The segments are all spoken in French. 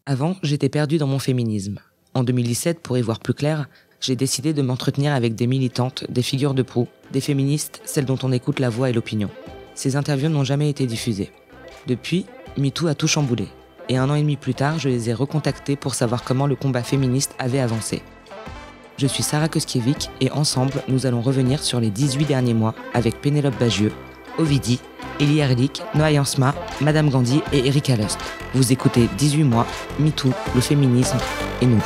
Avant, j'étais perdue dans mon féminisme. En 2017, pour y voir plus clair, j'ai décidé de m'entretenir avec des militantes, des figures de proue, des féministes, celles dont on écoute la voix et l'opinion. Ces interviews n'ont jamais été diffusées. Depuis, MeToo a tout chamboulé. Et 1 an et demi plus tard, je les ai recontactées pour savoir comment le combat féministe avait avancé. Je suis Sarah Koskiewicz et ensemble, nous allons revenir sur les 18 derniers mois avec Pénélope Bagieux, Ovidie, Elie Erlich, Noa Jansma, Madame Gandhi et Erika Lust. Vous écoutez 18 mois, MeToo, le féminisme et nous.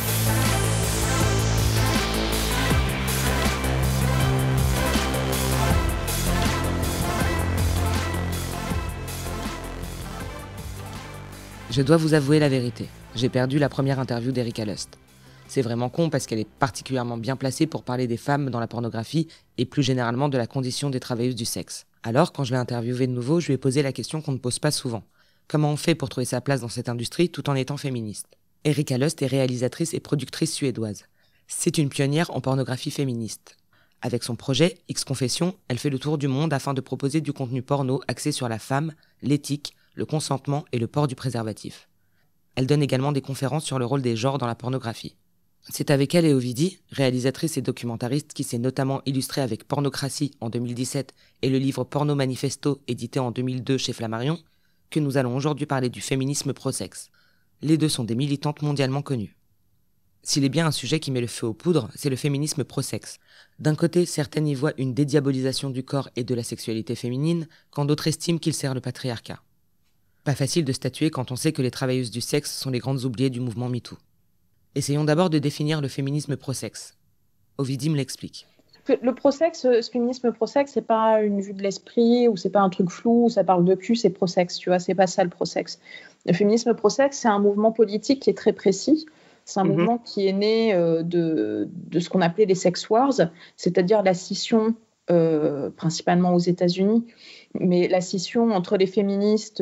Je dois vous avouer la vérité, j'ai perdu la première interview d'Erika Lust. C'est vraiment con parce qu'elle est particulièrement bien placée pour parler des femmes dans la pornographie et plus généralement de la condition des travailleuses du sexe. Alors, quand je l'ai interviewée de nouveau, je lui ai posé la question qu'on ne pose pas souvent. Comment on fait pour trouver sa place dans cette industrie tout en étant féministe ? Erika Lust est réalisatrice et productrice suédoise. C'est une pionnière en pornographie féministe. Avec son projet, X-Confession, elle fait le tour du monde afin de proposer du contenu porno axé sur la femme, l'éthique, le consentement et le port du préservatif. Elle donne également des conférences sur le rôle des genres dans la pornographie. C'est avec elle et Ovidie, réalisatrice et documentariste qui s'est notamment illustrée avec Pornocratie en 2017 et le livre Porno Manifesto édité en 2002 chez Flammarion, que nous allons aujourd'hui parler du féminisme pro-sexe. Les deux sont des militantes mondialement connues. S'il est bien un sujet qui met le feu aux poudres, c'est le féminisme pro-sexe. D'un côté, certaines y voient une dédiabolisation du corps et de la sexualité féminine, quand d'autres estiment qu'il sert le patriarcat. Pas facile de statuer quand on sait que les travailleuses du sexe sont les grandes oubliées du mouvement MeToo. Essayons d'abord de définir le féminisme pro-sexe. Ovidie me l'explique. Le pro-sexe, ce féminisme pro-sexe, c'est pas une vue de l'esprit ou c'est pas un truc flou où ça parle de cul, c'est pro-sexe, tu vois, c'est pas ça le pro-sexe. Le féminisme pro-sexe, c'est un mouvement politique qui est très précis. C'est un mouvement qui est né de ce qu'on appelait les sex wars, c'est-à-dire la scission, principalement aux États-Unis, mais la scission entre les féministes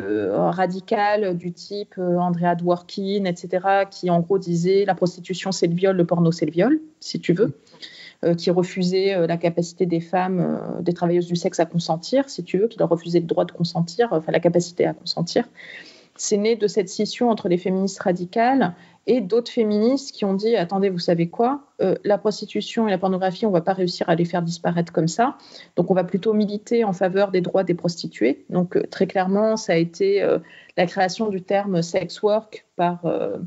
radicales du type Andrea Dworkin, etc., qui en gros disaient la prostitution c'est le viol, le porno c'est le viol, si tu veux, qui refusaient la capacité des femmes, des travailleuses du sexe à consentir, si tu veux, qui leur refusaient le droit de consentir, enfin la capacité à consentir. C'est né de cette scission entre les féministes radicales et d'autres féministes qui ont dit « Attendez, vous savez quoi ? La prostitution et la pornographie, on ne va pas réussir à les faire disparaître comme ça. Donc, on va plutôt militer en faveur des droits des prostituées. » Donc, très clairement, ça a été la création du terme « sex work » par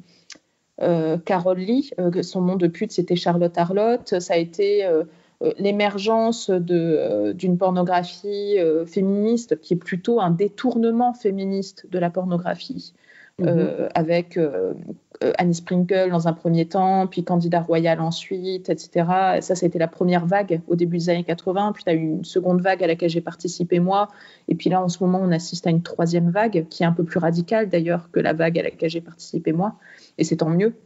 Carol Lee. Son nom de pute, c'était Charlotte Arlott. Ça a été l'émergence d'une pornographie féministe qui est plutôt un détournement féministe de la pornographie. Avec Annie Sprinkle dans un premier temps, puis Candida Royalle ensuite, etc. Et ça a été la première vague au début des années 80, puis tu as eu une seconde vague à laquelle j'ai participé moi, et puis là en ce moment on assiste à une troisième vague qui est un peu plus radicale d'ailleurs que la vague à laquelle j'ai participé moi, et c'est tant mieux.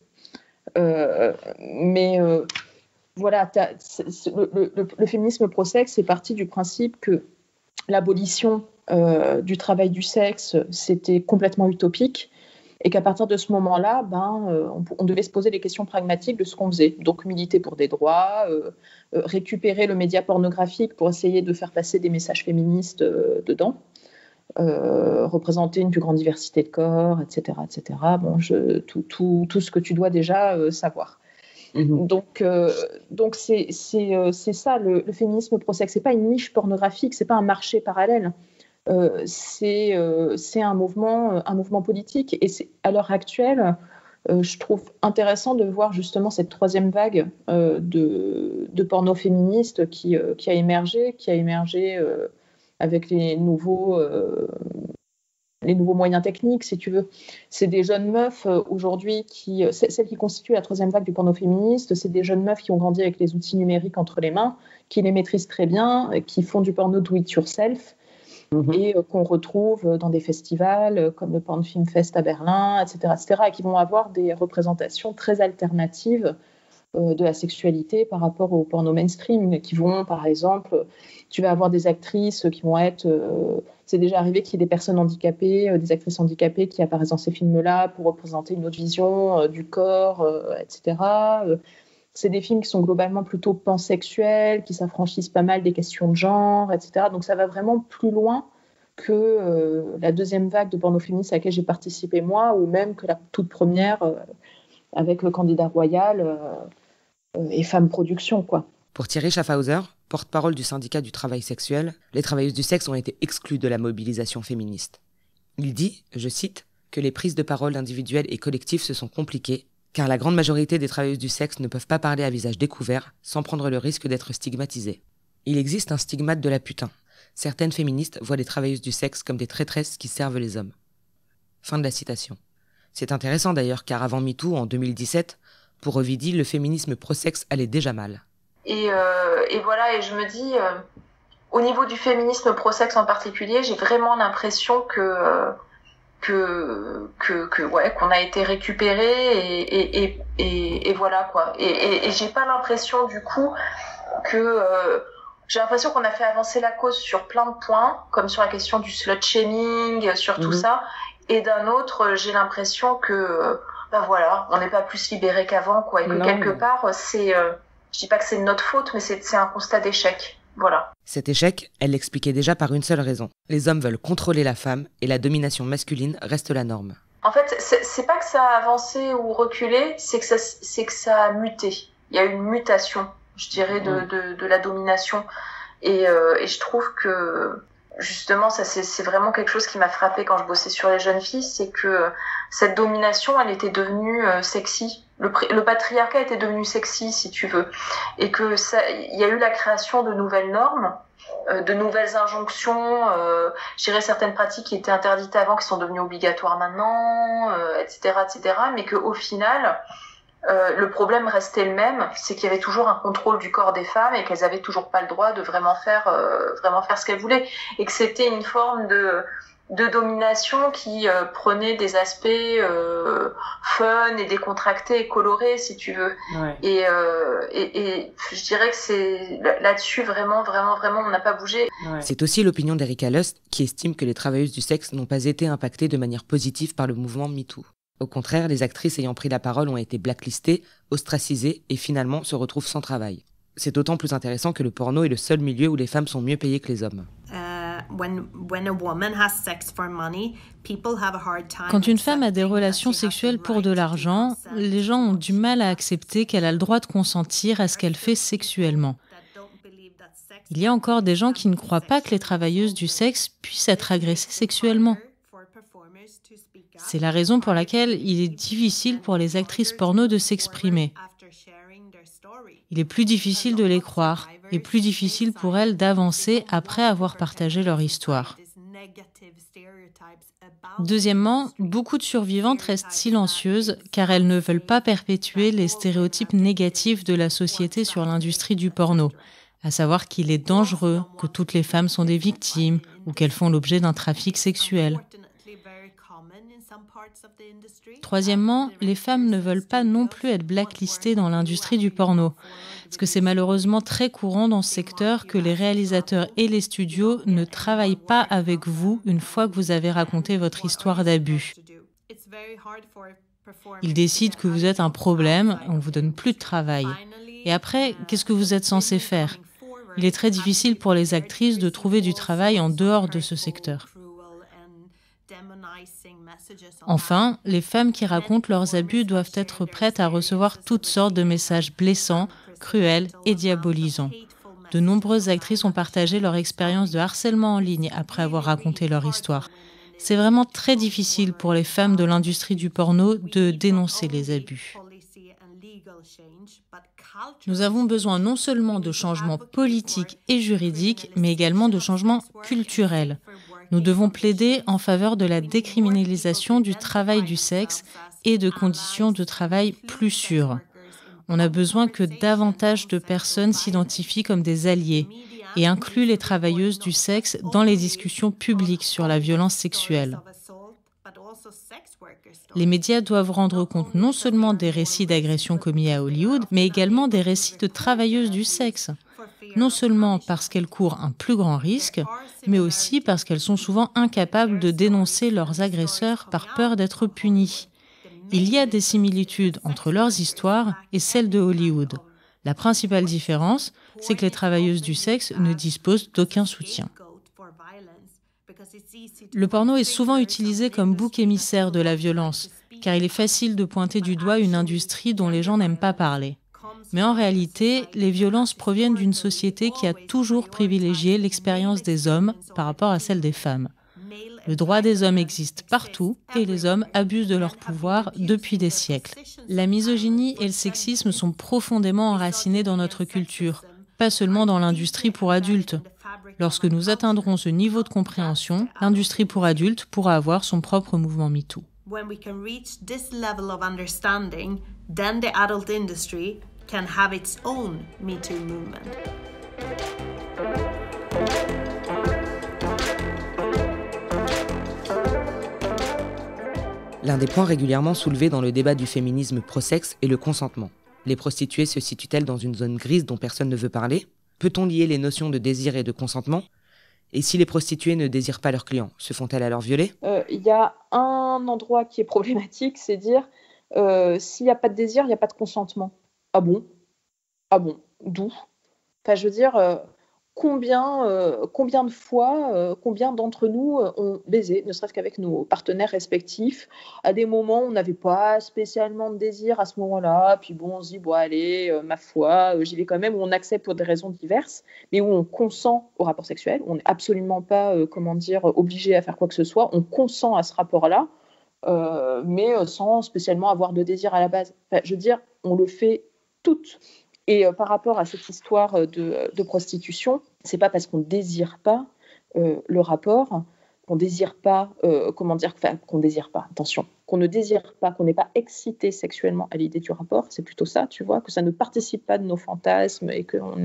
Voilà, le féminisme pro-sexe est parti du principe que l'abolition du travail du sexe, c'était complètement utopique, et qu'à partir de ce moment-là, on devait se poser les questions pragmatiques de ce qu'on faisait. Donc militer pour des droits, récupérer le média pornographique pour essayer de faire passer des messages féministes dedans, représenter une plus grande diversité de corps, etc. etc. Bon, tout ce que tu dois déjà savoir. Donc c'est ça le féminisme pro-sexe. C'est pas une niche pornographique, c'est pas un marché parallèle. C'est un mouvement politique, et à l'heure actuelle, je trouve intéressant de voir justement cette troisième vague de porno féministe qui a émergé avec les nouveaux moyens techniques, si tu veux. C'est des jeunes meufs aujourd'hui celles qui constituent la troisième vague du porno féministe, c'est des jeunes meufs qui ont grandi avec les outils numériques entre les mains, qui les maîtrisent très bien, qui font du porno do it yourself, et qu'on retrouve dans des festivals comme le Porn Film Fest à Berlin, etc., et qui vont avoir des représentations très alternatives de la sexualité par rapport au porno mainstream, qui vont, par exemple, tu vas avoir des actrices qui vont être... c'est déjà arrivé qu'il y ait des personnes handicapées, des actrices handicapées qui apparaissent dans ces films-là pour représenter une autre vision du corps, etc. C'est des films qui sont globalement plutôt pansexuels, qui s'affranchissent pas mal des questions de genre, etc. Donc ça va vraiment plus loin que la deuxième vague de porno féministe à laquelle j'ai participé moi, ou même que la toute première avec le candidat royal et Femmes Production, quoi. Pour Thierry Schaffhauser, porte-parole du syndicat du travail sexuel, les travailleuses du sexe ont été exclues de la mobilisation féministe. Il dit, je cite, que les prises de parole individuelles et collectives se sont compliquées, car la grande majorité des travailleuses du sexe ne peuvent pas parler à visage découvert sans prendre le risque d'être stigmatisées. Il existe un stigmate de la putain. Certaines féministes voient les travailleuses du sexe comme des traîtresses qui servent les hommes. Fin de la citation. C'est intéressant d'ailleurs, car avant MeToo, en 2017, pour Ovidie, le féminisme pro-sexe allait déjà mal. Et voilà, et je me dis, au niveau du féminisme pro-sexe en particulier, j'ai vraiment l'impression qu'on a été récupéré et voilà quoi. Et j'ai pas l'impression du coup que j'ai l'impression qu'on a fait avancer la cause sur plein de points, comme sur la question du slut-shaming, sur tout ça. Et d'un autre, j'ai l'impression que voilà, on n'est pas plus libéré qu'avant quoi, et que quelque part c'est je dis pas que c'est de notre faute, mais c'est un constat d'échec. Voilà. Cet échec, elle l'expliquait déjà par une seule raison. Les hommes veulent contrôler la femme et la domination masculine reste la norme. En fait, c'est pas que ça a avancé ou reculé, c'est que ça a muté. Il y a eu une mutation, je dirais, de la domination. Et je trouve que, justement, ça c'est vraiment quelque chose qui m'a frappée quand je bossais sur les jeunes filles, c'est que cette domination, elle était devenue sexy. Le patriarcat était devenu sexy, si tu veux, et que il y a eu la création de nouvelles normes, de nouvelles injonctions, je dirais certaines pratiques qui étaient interdites avant, qui sont devenues obligatoires maintenant, etc., mais que au final, le problème restait le même, c'est qu'il y avait toujours un contrôle du corps des femmes et qu'elles avaient toujours pas le droit de vraiment faire ce qu'elles voulaient, et que c'était une forme de domination qui prenait des aspects fun et décontractés et colorés, si tu veux. Ouais. Et je dirais que c'est là-dessus vraiment on n'a pas bougé. Ouais. C'est aussi l'opinion d'Erika Lust, qui estime que les travailleuses du sexe n'ont pas été impactées de manière positive par le mouvement MeToo. Au contraire, les actrices ayant pris la parole ont été blacklistées, ostracisées et finalement se retrouvent sans travail. C'est d'autant plus intéressant que le porno est le seul milieu où les femmes sont mieux payées que les hommes. Quand une femme a des relations sexuelles pour de l'argent, les gens ont du mal à accepter qu'elle a le droit de consentir à ce qu'elle fait sexuellement. Il y a encore des gens qui ne croient pas que les travailleuses du sexe puissent être agressées sexuellement. C'est la raison pour laquelle il est difficile pour les actrices porno de s'exprimer. Il est plus difficile de les croire et plus difficile pour elles d'avancer après avoir partagé leur histoire. Deuxièmement, beaucoup de survivantes restent silencieuses car elles ne veulent pas perpétuer les stéréotypes négatifs de la société sur l'industrie du porno, à savoir qu'il est dangereux, que toutes les femmes sont des victimes ou qu'elles font l'objet d'un trafic sexuel. Troisièmement, les femmes ne veulent pas non plus être blacklistées dans l'industrie du porno, parce que c'est malheureusement très courant dans ce secteur que les réalisateurs et les studios ne travaillent pas avec vous une fois que vous avez raconté votre histoire d'abus. Ils décident que vous êtes un problème, on ne vous donne plus de travail. Et après, qu'est-ce que vous êtes censé faire ? Il est très difficile pour les actrices de trouver du travail en dehors de ce secteur. Enfin, les femmes qui racontent leurs abus doivent être prêtes à recevoir toutes sortes de messages blessants, cruels et diabolisants. De nombreuses actrices ont partagé leur expérience de harcèlement en ligne après avoir raconté leur histoire. C'est vraiment très difficile pour les femmes de l'industrie du porno de dénoncer les abus. Nous avons besoin non seulement de changements politiques et juridiques, mais également de changements culturels. Nous devons plaider en faveur de la décriminalisation du travail du sexe et de conditions de travail plus sûres. On a besoin que davantage de personnes s'identifient comme des alliés et incluent les travailleuses du sexe dans les discussions publiques sur la violence sexuelle. Les médias doivent rendre compte non seulement des récits d'agressions commis à Hollywood, mais également des récits de travailleuses du sexe. Non seulement parce qu'elles courent un plus grand risque, mais aussi parce qu'elles sont souvent incapables de dénoncer leurs agresseurs par peur d'être punies. Il y a des similitudes entre leurs histoires et celles de Hollywood. La principale différence, c'est que les travailleuses du sexe ne disposent d'aucun soutien. Le porno est souvent utilisé comme bouc émissaire de la violence, car il est facile de pointer du doigt une industrie dont les gens n'aiment pas parler. Mais en réalité, les violences proviennent d'une société qui a toujours privilégié l'expérience des hommes par rapport à celle des femmes. Le droit des hommes existe partout et les hommes abusent de leur pouvoir depuis des siècles. La misogynie et le sexisme sont profondément enracinés dans notre culture, pas seulement dans l'industrie pour adultes. Lorsque nous atteindrons ce niveau de compréhension, l'industrie pour adultes pourra avoir son propre mouvement MeToo. When we can reach this level of understanding, then the adult industry can have its own MeToo movement. L'un des points régulièrement soulevés dans le débat du féminisme pro-sexe est le consentement. Les prostituées se situent-elles dans une zone grise dont personne ne veut parler ? Peut-on lier les notions de désir et de consentement ? Et si les prostituées ne désirent pas leurs clients, se font-elles alors violer ? Il y a un endroit qui est problématique, c'est dire s'il n'y a pas de désir, il n'y a pas de consentement. Ah bon ? Ah bon ? D'où ? Enfin, je veux dire, combien de fois, combien d'entre nous ont baisé, ne serait-ce qu'avec nos partenaires respectifs, à des moments où on n'avait pas spécialement de désir à ce moment-là, puis bon, on se dit, bon allez, ma foi, j'y vais quand même, où on accepte pour des raisons diverses, mais où on consent au rapport sexuel, où on n'est absolument pas, obligé à faire quoi que ce soit, on consent à ce rapport-là, mais sans spécialement avoir de désir à la base. Enfin, je veux dire, on le fait toutes. Et par rapport à cette histoire de prostitution, c'est pas parce qu'on désire pas le rapport, qu'on désire pas, attention, qu'on ne désire pas, qu'on n'est pas excité sexuellement à l'idée du rapport, c'est plutôt ça, tu vois, que ça ne participe pas de nos fantasmes et qu'on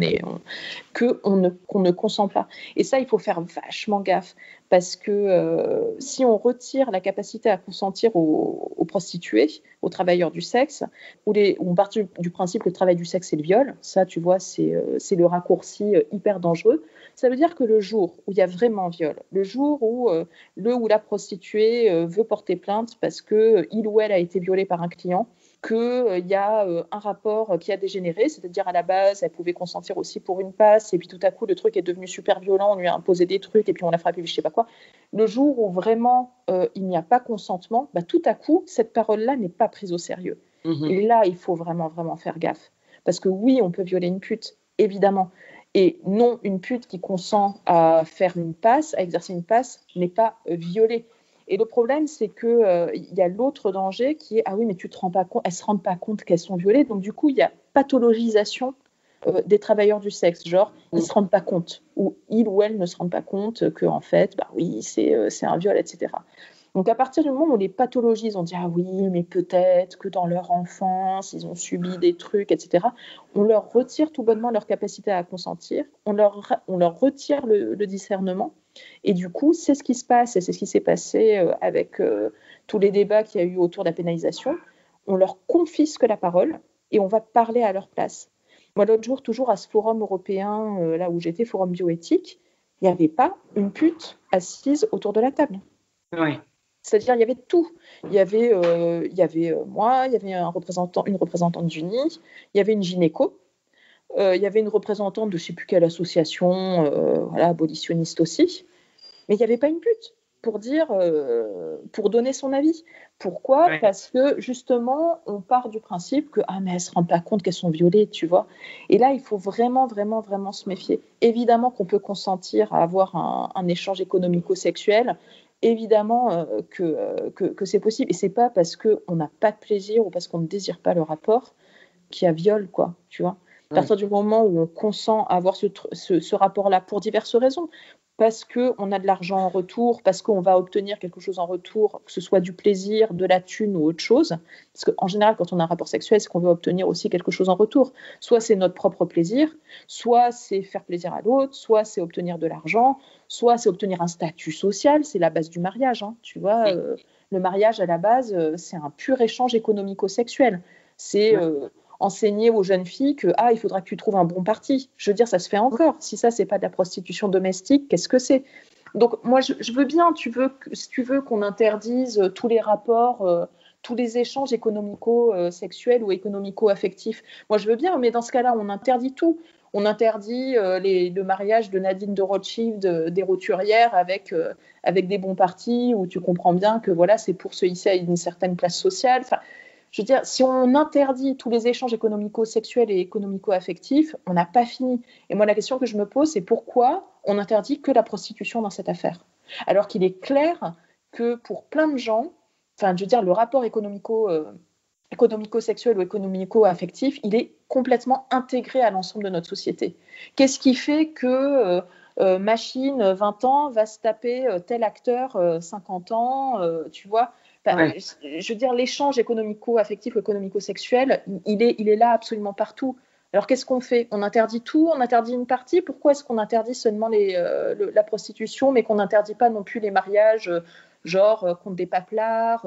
ne consent pas. Et ça, il faut faire vachement gaffe, parce que si on retire la capacité à consentir aux prostituées, aux travailleurs du sexe, où on part du principe que le travail du sexe, c'est le viol, ça, tu vois, c'est le raccourci hyper dangereux. Ça veut dire que le jour où il y a vraiment viol, le jour où le ou la prostituée veut porter plainte parce qu'il ou elle a été violé par un client, qu'il y a un rapport qui a dégénéré, c'est-à-dire à la base, elle pouvait consentir aussi pour une passe, et puis tout à coup, le truc est devenu super violent, on lui a imposé des trucs, et puis on l'a frappé, je sais pas quoi. Le jour où vraiment il n'y a pas consentement, tout à coup, cette parole-là n'est pas prise au sérieux. Et là, il faut vraiment, vraiment faire gaffe. Parce que oui, on peut violer une pute, évidemment. Et non, une pute qui consent à faire une passe, à exercer une passe, n'est pas violée. Et le problème, c'est qu'il y a l'autre danger qui est « Ah oui, mais tu te rends pas compte, elles ne se rendent pas compte qu'elles sont violées. » Donc du coup, il y a pathologisation des travailleurs du sexe. Genre, ils ne se rendent pas compte, ou ils ou elles ne se rendent pas compte qu'en fait, oui, c'est un viol, etc. Donc à partir du moment où on les pathologise, on dit « Ah oui, mais peut-être que dans leur enfance, ils ont subi des trucs, etc. » On leur retire tout bonnement leur capacité à consentir, on leur retire le discernement. Et du coup, c'est ce qui se passe, et c'est ce qui s'est passé avec tous les débats qu'il y a eu autour de la pénalisation. On leur confisque la parole et on va parler à leur place. Moi, l'autre jour, toujours à ce forum européen, là où j'étais, forum bioéthique, il n'y avait pas une pute assise autour de la table. Oui. C'est-à-dire, il y avait tout. Il y avait moi, il y avait une représentante d'Uni, il y avait une gynéco, il y avait une représentante de je ne sais plus quelle association, abolitionniste aussi, mais il n'y avait pas une pute pour donner son avis. Pourquoi ? Ouais. Parce que justement, on part du principe que mais elles ne se rendent pas compte qu'elles sont violées, tu vois. Et là, il faut vraiment, vraiment, vraiment se méfier. Évidemment qu'on peut consentir à avoir un échange économico-sexuel. Évidemment que c'est possible. Et ce n'est pas parce qu'on n'a pas de plaisir ou parce qu'on ne désire pas le rapport qu'il y a viol, quoi, tu vois. À partir du moment où on consent à avoir ce rapport-là pour diverses raisons, parce qu'on a de l'argent en retour, parce qu'on va obtenir quelque chose en retour, que ce soit du plaisir, de la thune ou autre chose, parce qu'en général, quand on a un rapport sexuel, c'est qu'on veut obtenir aussi quelque chose en retour. Soit c'est notre propre plaisir, soit c'est faire plaisir à l'autre, soit c'est obtenir de l'argent, soit c'est obtenir un statut social, c'est la base du mariage, hein, tu vois. Le mariage, à la base, c'est un pur échange économico-sexuel. C'est... enseigner aux jeunes filles que il faudra que tu trouves un bon parti. Je veux dire, ça se fait encore. Si ça, c'est pas de la prostitution domestique, qu'est-ce que c'est ? Donc, moi, je veux bien, si tu veux qu'on interdise tous les rapports, tous les échanges économico-sexuels ou économico-affectifs. Moi, je veux bien, mais dans ce cas-là, on interdit tout. on interdit le mariage de Nadine de Rothschild des roturières avec des bons partis, où tu comprends bien que voilà, c'est pour se hisser à une certaine place sociale. Enfin, je veux dire, si on interdit tous les échanges économico-sexuels et économico-affectifs, on n'a pas fini. Et moi, la question que je me pose, c'est pourquoi on interdit que la prostitution dans cette affaire ? Alors qu'il est clair que pour plein de gens, enfin, je veux dire, le rapport économico-sexuel ou économico-affectif, il est complètement intégré à l'ensemble de notre société. Qu'est-ce qui fait que Machine, 20 ans, va se taper tel acteur, 50 ans, tu vois ? Ouais. Je veux dire, l'échange économico-affectif ou économico-sexuel, il est là absolument partout. Alors, qu'est-ce qu'on fait ? On interdit tout, on interdit une partie. Pourquoi est-ce qu'on interdit seulement la prostitution, mais qu'on n'interdit pas non plus les mariages, genre contre des paplards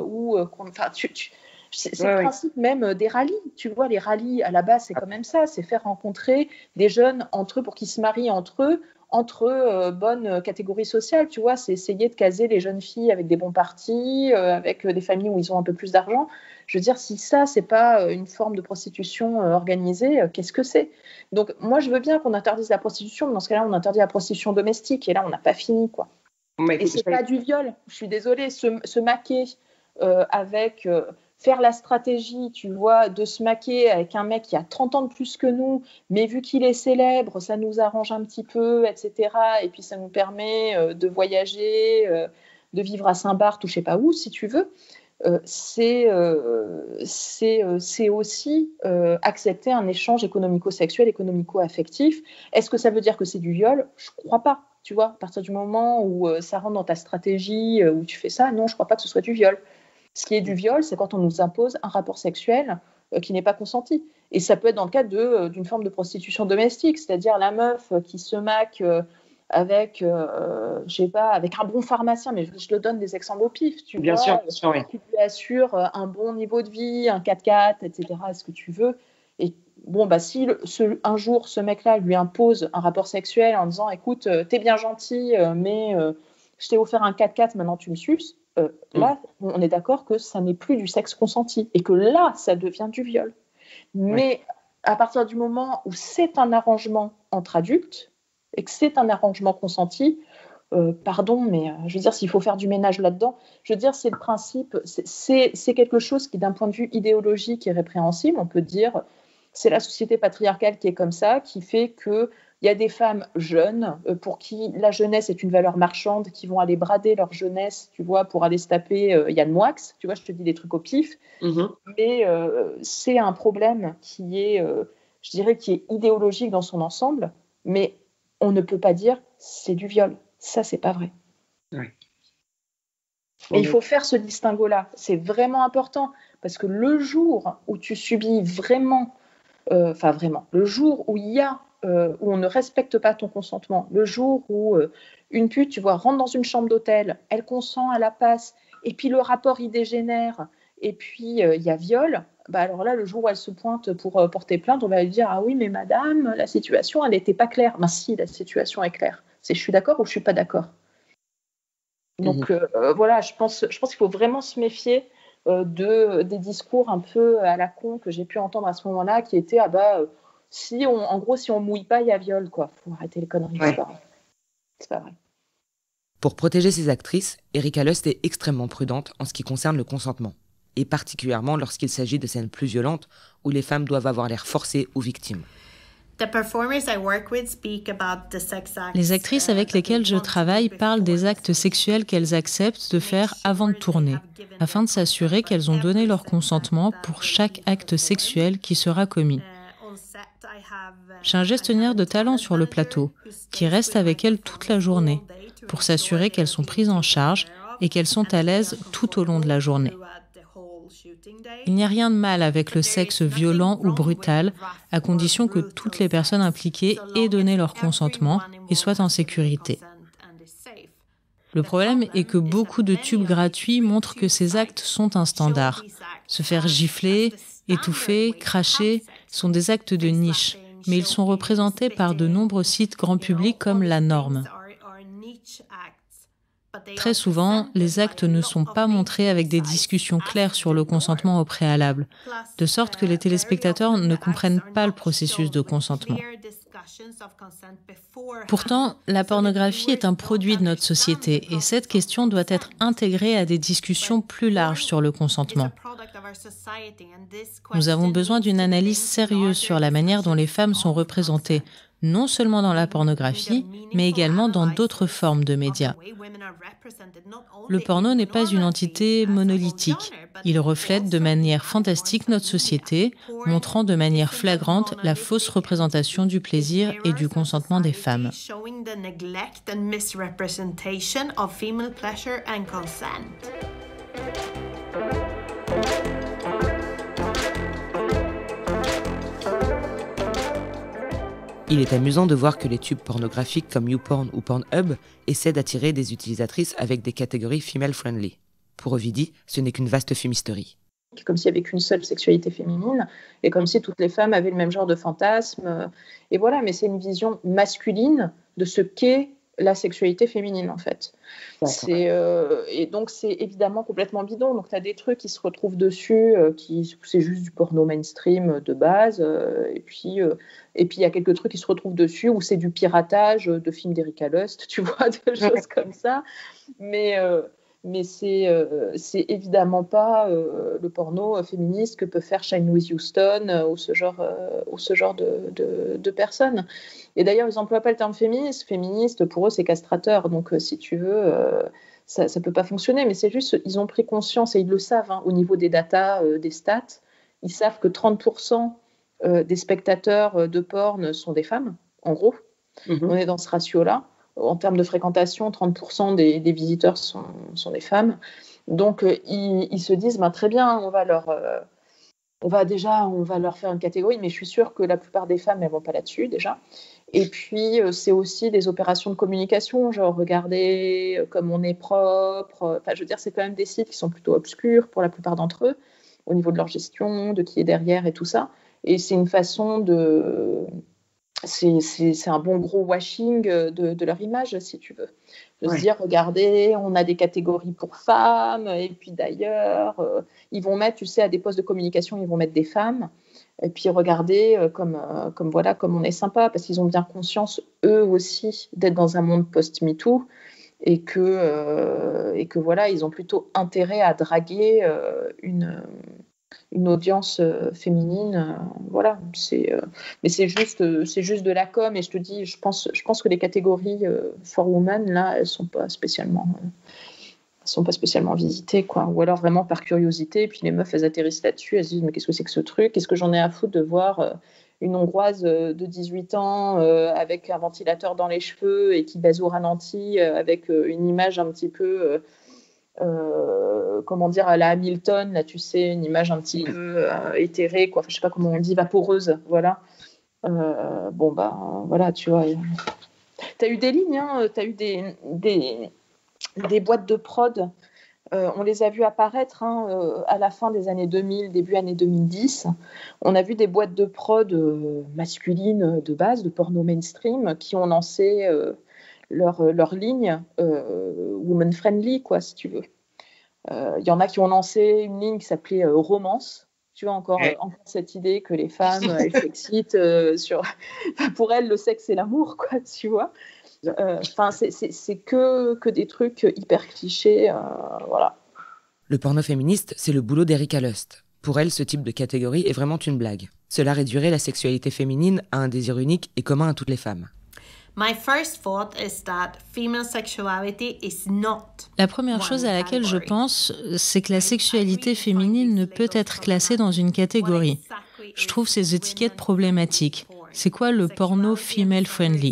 c'est le principe même des rallyes. Tu vois, les rallyes, à la base, c'est quand même ça. C'est faire rencontrer des jeunes entre eux pour qu'ils se marient entre bonnes catégories sociales. Tu vois, c'est essayer de caser les jeunes filles avec des bons partis, avec des familles où ils ont un peu plus d'argent. Je veux dire, si ça, c'est pas une forme de prostitution organisée, qu'est-ce que c'est ? Donc, moi, je veux bien qu'on interdise la prostitution, mais dans ce cas-là, on interdit la prostitution domestique. Et là, on n'a pas fini, quoi. Et c'est pas du viol. Je suis désolée. Se maquer avec... faire la stratégie, tu vois, de se maquer avec un mec qui a 30 ans de plus que nous, mais vu qu'il est célèbre, ça nous arrange un petit peu, etc. Et puis ça nous permet de voyager, de vivre à Saint-Barth ou je sais pas où, si tu veux. C'est aussi accepter un échange économico-sexuel, économico-affectif. Est-ce que ça veut dire que c'est du viol ? Je crois pas. Tu vois, à partir du moment où ça rentre dans ta stratégie, où tu fais ça, non, je crois pas que ce soit du viol. Ce qui est du viol, c'est quand on nous impose un rapport sexuel qui n'est pas consenti. Et ça peut être dans le cadre d'une forme de prostitution domestique, c'est-à-dire la meuf qui se maque avec, je sais pas, avec un bon pharmacien, mais je le donne des exemples au pif, tu bien vois, sûr, oui. Qui lui assure un bon niveau de vie, un 4x4, etc., ce que tu veux. Et bon, bah, si un jour, ce mec-là lui impose un rapport sexuel en disant, écoute, t'es bien gentil, mais je t'ai offert un 4x4, maintenant tu me suces. Là, on est d'accord que ça n'est plus du sexe consenti et que là, ça devient du viol. Mais à partir du moment où c'est un arrangement entre adultes et que c'est un arrangement consenti, pardon, mais je veux dire, s'il faut faire du ménage là-dedans, je veux dire, c'est le principe, c'est quelque chose qui, d'un point de vue idéologique, est répréhensible. On peut dire, c'est la société patriarcale qui est comme ça, qui fait que il y a des femmes jeunes pour qui la jeunesse est une valeur marchande, qui vont aller brader leur jeunesse, tu vois, pour aller se taper Yann Moix, tu vois, je te dis des trucs au pif. Mais c'est un problème qui est, je dirais, qui est idéologique dans son ensemble, mais on ne peut pas dire c'est du viol. Ça, c'est pas vrai. Oui. Et il faut faire ce distinguo-là. C'est vraiment important, parce que le jour où tu subis vraiment, le jour où il y a où on ne respecte pas ton consentement, le jour où une pute, tu vois, rentre dans une chambre d'hôtel, elle consent, elle la passe, et puis le rapport il dégénère, et puis il y a viol, bah alors là, le jour où elle se pointe pour porter plainte, on va lui dire « Ah oui, mais madame, la situation, elle n'était pas claire. » Ben si, la situation est claire. C'est je suis d'accord ou je ne suis pas d'accord. Donc voilà, je pense qu'il faut vraiment se méfier des discours un peu à la con que j'ai pu entendre à ce moment-là, qui étaient « Ah bah... si on mouille pas, il y a viol, quoi. Faut arrêter les conneries, c'est pas vrai. Pour protéger ses actrices, Erika Lust est extrêmement prudente en ce qui concerne le consentement, et particulièrement lorsqu'il s'agit de scènes plus violentes où les femmes doivent avoir l'air forcées ou victimes. Les actrices avec lesquelles je travaille parlent des actes sexuels qu'elles acceptent de faire avant de tourner, afin de s'assurer qu'elles ont donné leur consentement pour chaque acte sexuel qui sera commis. J'ai un gestionnaire de talent sur le plateau qui reste avec elles toute la journée pour s'assurer qu'elles sont prises en charge et qu'elles sont à l'aise tout au long de la journée. Il n'y a rien de mal avec le sexe violent ou brutal, à condition que toutes les personnes impliquées aient donné leur consentement et soient en sécurité. Le problème est que beaucoup de tubes gratuits montrent que ces actes sont un standard. Se faire gifler, étouffer, cracher sont des actes de niche, mais ils sont représentés par de nombreux sites grand public comme la norme. Très souvent, les actes ne sont pas montrés avec des discussions claires sur le consentement au préalable, de sorte que les téléspectateurs ne comprennent pas le processus de consentement. Pourtant, la pornographie est un produit de notre société et cette question doit être intégrée à des discussions plus larges sur le consentement. Nous avons besoin d'une analyse sérieuse sur la manière dont les femmes sont représentées, non seulement dans la pornographie, mais également dans d'autres formes de médias. Le porno n'est pas une entité monolithique. Il reflète de manière fantastique notre société, montrant de manière flagrante la fausse représentation du plaisir et du consentement des femmes. Il est amusant de voir que les tubes pornographiques comme YouPorn ou Pornhub essaient d'attirer des utilisatrices avec des catégories female-friendly. Pour Ovidie, ce n'est qu'une vaste fumisterie. Comme s'il n'y avait qu'une seule sexualité féminine, et comme si toutes les femmes avaient le même genre de fantasme. Et voilà, mais c'est une vision masculine de ce qu'est la sexualité féminine, en fait. Et donc, c'est évidemment complètement bidon. Donc, tu as des trucs qui se retrouvent dessus, c'est juste du porno mainstream de base. Et puis, il y a quelques trucs qui se retrouvent dessus où c'est du piratage de films d'Erika Lust, tu vois, de choses comme ça. Mais c'est évidemment pas le porno féministe que peut faire Shine With Houston ou ce genre de personnes. Et d'ailleurs, ils n'emploient pas le terme féministe. Féministe, pour eux, c'est castrateur. Donc, si tu veux, ça ne peut pas fonctionner. Mais c'est juste, ils ont pris conscience, et ils le savent, au niveau des datas, des stats, ils savent que 30% des spectateurs de porn sont des femmes, en gros. On est dans ce ratio-là. En termes de fréquentation, 30% des visiteurs sont des femmes. Donc, ils se disent, très bien, on va leur faire une catégorie, mais je suis sûre que la plupart des femmes, elles ne vont pas là-dessus, déjà. Et puis, c'est aussi des opérations de communication, genre, regardez comme on est propre. Enfin, je veux dire, c'est quand même des sites qui sont plutôt obscurs pour la plupart d'entre eux, au niveau de leur gestion, de qui est derrière et tout ça. Et c'est une façon de... C'est un bon gros washing de leur image, si tu veux. De se dire, regardez, on a des catégories pour femmes, et puis d'ailleurs, ils vont mettre, tu sais, à des postes de communication, ils vont mettre des femmes, et puis regardez comme on est sympa, parce qu'ils ont bien conscience, eux aussi, d'être dans un monde post-MeToo, et que voilà, ils ont plutôt intérêt à draguer une audience féminine, voilà. Mais c'est juste de la com, et je te dis, je pense que les catégories for women là, elles sont pas spécialement visitées, quoi. Ou alors vraiment par curiosité, et puis les meufs elles atterrissent là-dessus, elles se disent mais qu'est-ce que c'est que ce truc, qu'est-ce que j'en ai à foutre de voir une Hongroise de 18 ans avec un ventilateur dans les cheveux et qui baise au ralenti avec une image un petit peu comment dire, à la Hamilton, là, tu sais, une image un petit peu éthérée, quoi. Enfin, je sais pas comment on dit, vaporeuse, voilà. Voilà, tu vois. T'as eu des lignes, t'as eu des boîtes de prod. On les a vues apparaître à la fin des années 2000, début années 2010. On a vu des boîtes de prod masculines de base, de porno mainstream, qui ont lancé leur ligne woman friendly, quoi, si tu veux. Y en a qui ont lancé une ligne qui s'appelait Romance. Tu vois, encore cette idée que les femmes elles s'excitent sur... Pour elles, le sexe, c'est l'amour, quoi, tu vois. C'est que des trucs hyper clichés, voilà. Le porno féministe, c'est le boulot d'Erika Lust. Pour elle, ce type de catégorie est vraiment une blague. Cela réduirait la sexualité féminine à un désir unique et commun à toutes les femmes. La première chose à laquelle je pense, c'est que la sexualité féminine ne peut être classée dans une catégorie. Je trouve ces étiquettes problématiques. C'est quoi le porno female-friendly ?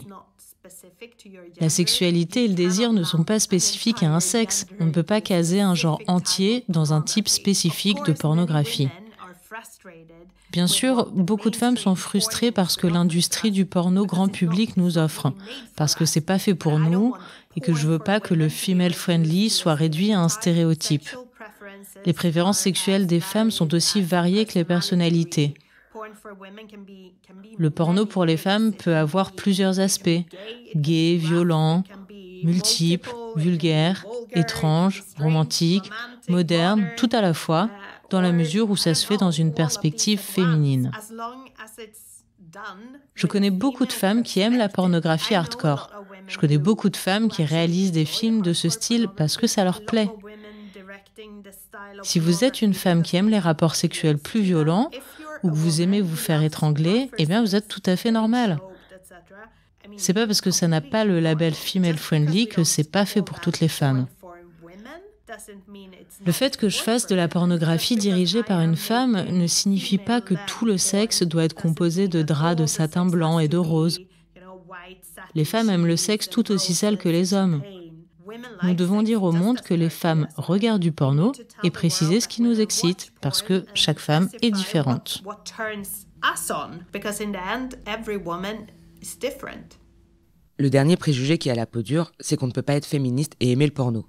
La sexualité et le désir ne sont pas spécifiques à un sexe. On ne peut pas caser un genre entier dans un type spécifique de pornographie. Bien sûr, beaucoup de femmes sont frustrées par ce que l'industrie du porno grand public nous offre, parce que c'est pas fait pour nous et que je veux pas que le female-friendly soit réduit à un stéréotype. Les préférences sexuelles des femmes sont aussi variées que les personnalités. Le porno pour les femmes peut avoir plusieurs aspects, gay, violent, multiples, vulgaire, étrange, romantique, moderne, tout à la fois, dans la mesure où ça se fait dans une perspective féminine. Je connais beaucoup de femmes qui aiment la pornographie hardcore. Je connais beaucoup de femmes qui réalisent des films de ce style parce que ça leur plaît. Si vous êtes une femme qui aime les rapports sexuels plus violents ou que vous aimez vous faire étrangler, eh bien vous êtes tout à fait normal. C'est pas parce que ça n'a pas le label female friendly que c'est pas fait pour toutes les femmes. Le fait que je fasse de la pornographie dirigée par une femme ne signifie pas que tout le sexe doit être composé de draps de satin blanc et de rose. Les femmes aiment le sexe tout aussi sale que les hommes. Nous devons dire au monde que les femmes regardent du porno et préciser ce qui nous excite, parce que chaque femme est différente. Le dernier préjugé qui a la peau dure, c'est qu'on ne peut pas être féministe et aimer le porno.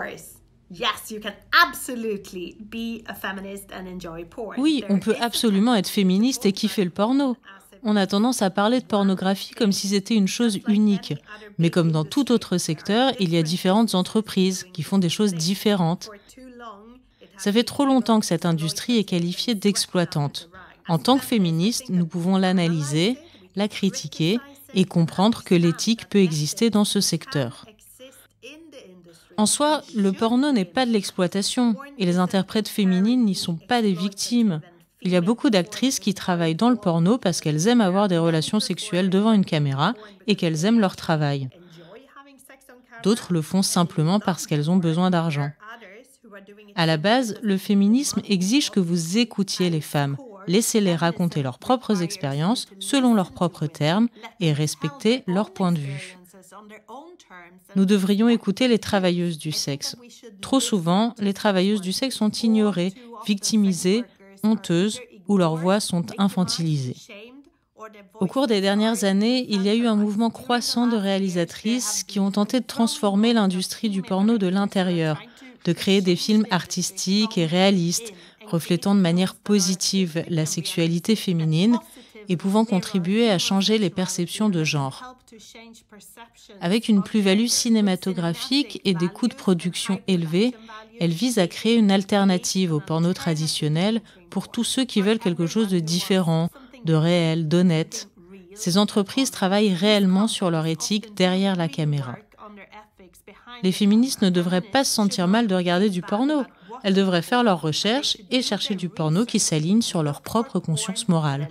Oui, on peut absolument être féministe et kiffer le porno. On a tendance à parler de pornographie comme si c'était une chose unique. Mais comme dans tout autre secteur, il y a différentes entreprises qui font des choses différentes. Ça fait trop longtemps que cette industrie est qualifiée d'exploitante. En tant que féministes, nous pouvons l'analyser, la critiquer et comprendre que l'éthique peut exister dans ce secteur. En soi, le porno n'est pas de l'exploitation et les interprètes féminines n'y sont pas des victimes. Il y a beaucoup d'actrices qui travaillent dans le porno parce qu'elles aiment avoir des relations sexuelles devant une caméra et qu'elles aiment leur travail. D'autres le font simplement parce qu'elles ont besoin d'argent. À la base, le féminisme exige que vous écoutiez les femmes, laissez-les raconter leurs propres expériences selon leurs propres termes et respecter leur point de vue. Nous devrions écouter les travailleuses du sexe. Trop souvent, les travailleuses du sexe sont ignorées, victimisées, honteuses ou leurs voix sont infantilisées. Au cours des dernières années, il y a eu un mouvement croissant de réalisatrices qui ont tenté de transformer l'industrie du porno de l'intérieur, de créer des films artistiques et réalistes, reflétant de manière positive la sexualité féminine et pouvant contribuer à changer les perceptions de genre. Avec une plus-value cinématographique et des coûts de production élevés, elle vise à créer une alternative au porno traditionnel pour tous ceux qui veulent quelque chose de différent, de réel, d'honnête. Ces entreprises travaillent réellement sur leur éthique derrière la caméra. Les féministes ne devraient pas se sentir mal de regarder du porno. Elles devraient faire leurs recherches et chercher du porno qui s'aligne sur leur propre conscience morale.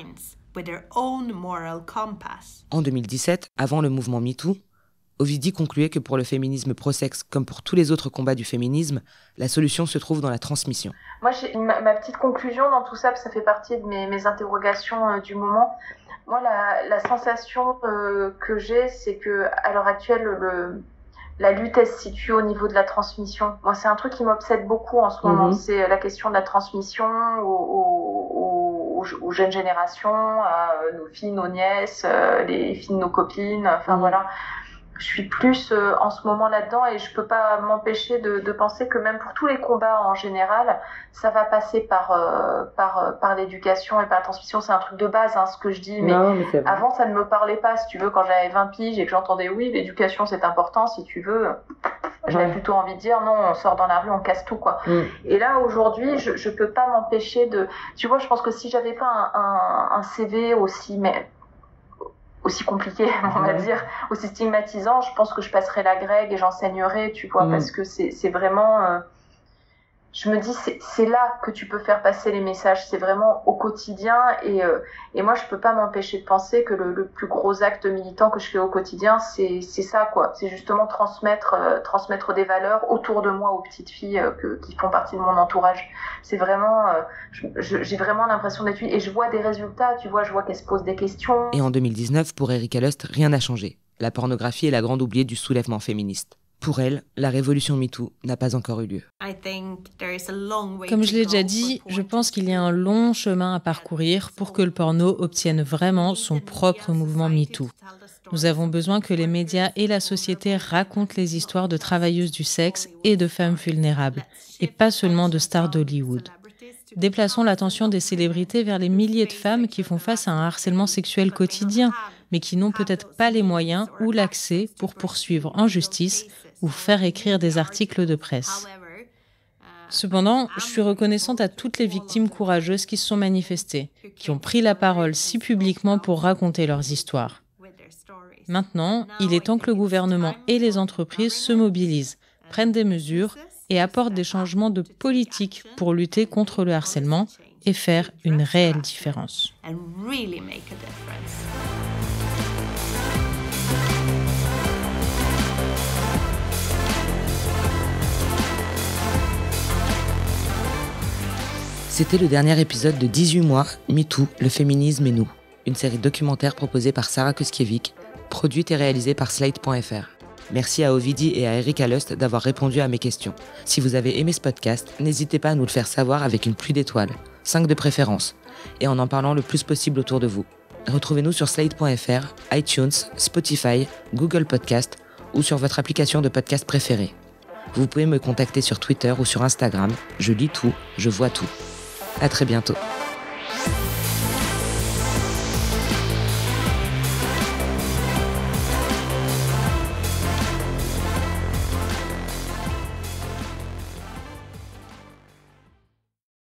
En 2017, avant le mouvement MeToo, Ovidie concluait que pour le féminisme pro-sexe, comme pour tous les autres combats du féminisme, la solution se trouve dans la transmission. Moi, j'ai ma petite conclusion dans tout ça, parce que ça fait partie de mes interrogations du moment. Moi, la sensation que j'ai, c'est que à l'heure actuelle, la lutte, elle se situe au niveau de la transmission. Moi, c'est un truc qui m'obsède beaucoup en ce moment. C'est la question de la transmission aux jeunes générations, à nos filles, nos nièces, les filles de nos copines. Enfin, voilà. Je suis plus en ce moment là-dedans et je peux pas m'empêcher de penser que même pour tous les combats en général, ça va passer par l'éducation et par la transmission. C'est un truc de base, hein, ce que je dis. Mais avant, ça ne me parlait pas, si tu veux, quand j'avais 20 piges et que j'entendais oui, l'éducation c'est important, si tu veux. J'avais plutôt envie de dire non, on sort dans la rue, on casse tout, quoi. Et là, aujourd'hui, je peux pas m'empêcher de... Tu vois, je pense que si j'avais pas un CV aussi compliqué, on va dire, aussi stigmatisant, je pense que je passerais la grègue et j'enseignerais, tu vois, parce que c'est vraiment... je me dis, c'est là que tu peux faire passer les messages, c'est vraiment au quotidien, et moi, je peux pas m'empêcher de penser que le plus gros acte militant que je fais au quotidien, c'est ça, quoi. C'est justement transmettre des valeurs autour de moi aux petites filles qui font partie de mon entourage. C'est vraiment... j'ai vraiment l'impression d'être... Et je vois des résultats, tu vois, je vois qu'elles se posent des questions. Et en 2019, pour Erika Lust, rien n'a changé. La pornographie est la grande oubliée du soulèvement féministe. Pour elle, la révolution MeToo n'a pas encore eu lieu. Comme je l'ai déjà dit, je pense qu'il y a un long chemin à parcourir pour que le porno obtienne vraiment son propre mouvement MeToo. Nous avons besoin que les médias et la société racontent les histoires de travailleuses du sexe et de femmes vulnérables, et pas seulement de stars d'Hollywood. Déplaçons l'attention des célébrités vers les milliers de femmes qui font face à un harcèlement sexuel quotidien, mais qui n'ont peut-être pas les moyens ou l'accès pour poursuivre en justice ou faire écrire des articles de presse. Cependant, je suis reconnaissante à toutes les victimes courageuses qui se sont manifestées, qui ont pris la parole si publiquement pour raconter leurs histoires. Maintenant, il est temps que le gouvernement et les entreprises se mobilisent, prennent des mesures et apportent des changements de politique pour lutter contre le harcèlement et faire une réelle différence. C'était le dernier épisode de 18 mois, MeToo, le féminisme et nous, une série documentaire proposée par Sarah Kuskiewicz, produite et réalisée par Slate.fr. Merci à Ovidie et à Erika Lust d'avoir répondu à mes questions. Si vous avez aimé ce podcast, n'hésitez pas à nous le faire savoir avec une pluie d'étoiles, 5 de préférence, et en parlant le plus possible autour de vous. Retrouvez-nous sur Slate.fr, iTunes, Spotify, Google Podcast ou sur votre application de podcast préférée. Vous pouvez me contacter sur Twitter ou sur Instagram, je lis tout, je vois tout. À très bientôt.